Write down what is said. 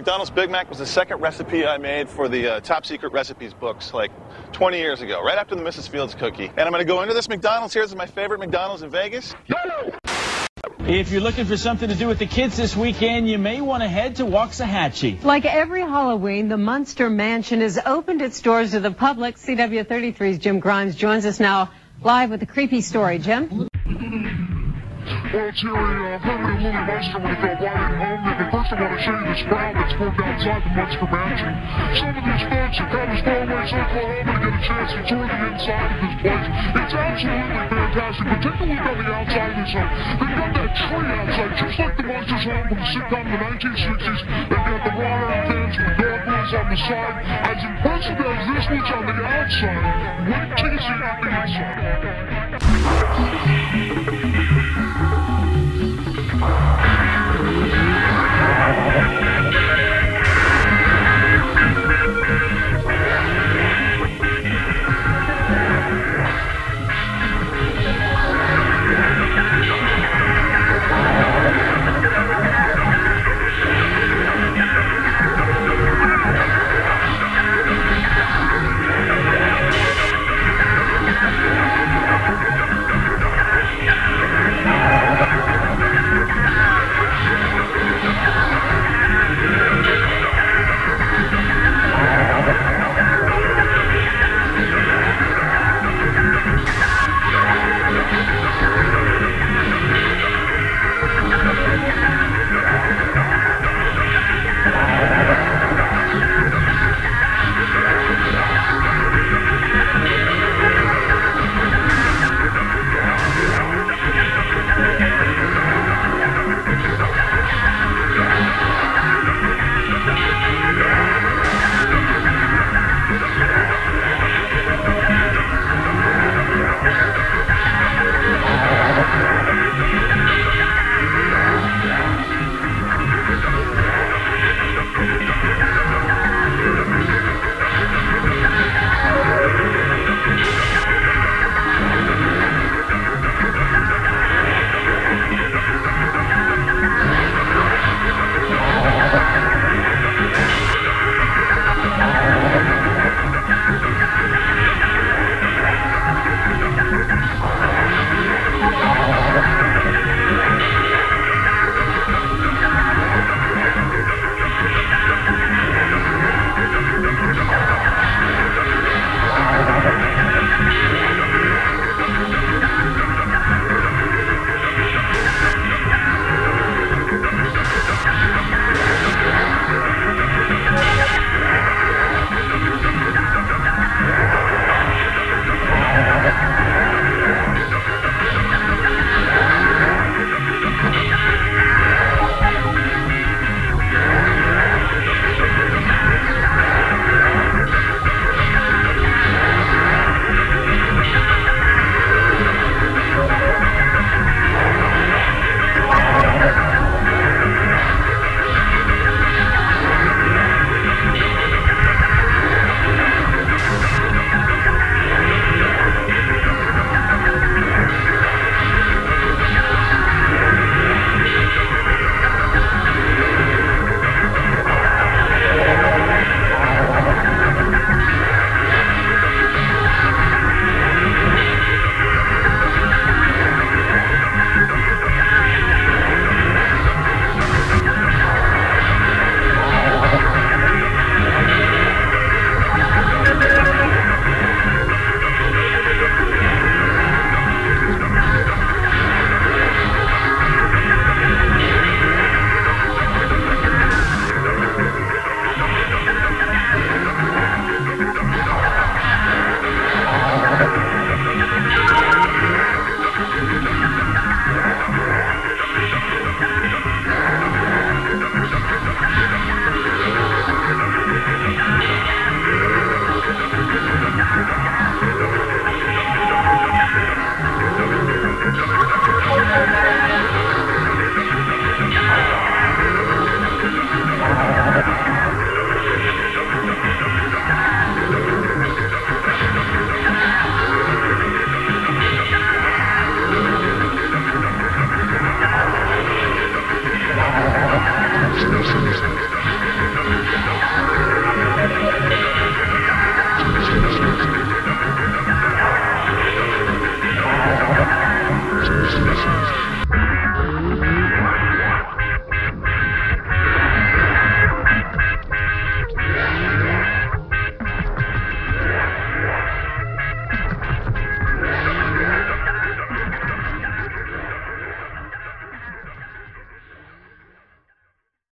McDonald's Big Mac was the second recipe I made for the Top Secret Recipes books like 20 years ago, right after the Mrs. Fields cookie. And I'm going to go into this McDonald's here. This is my favorite McDonald's in Vegas. If you're looking for something to do with the kids this weekend, you may want to head to Waxahachie. Like every Halloween, the Munster Mansion has opened its doors to the public. CW33's Jim Grimes joins us now live with a creepy story. Jim? Well, Terry, I've heard of Louie Munster when he fell riding home, and first I want to show you this crowd that's formed outside the Munster Mansion. Some of these folks have come as far away as Oklahoma to get a chance to tour the inside of this place. It's absolutely fantastic, but take a look on the outside of this home. They've got that tree outside, just like the Munsters home from the sitcom in the 1960s. They've got the wrought iron fence with the gargoyles on the side. As impressive as this looks on the outside, wait till you see it on the inside.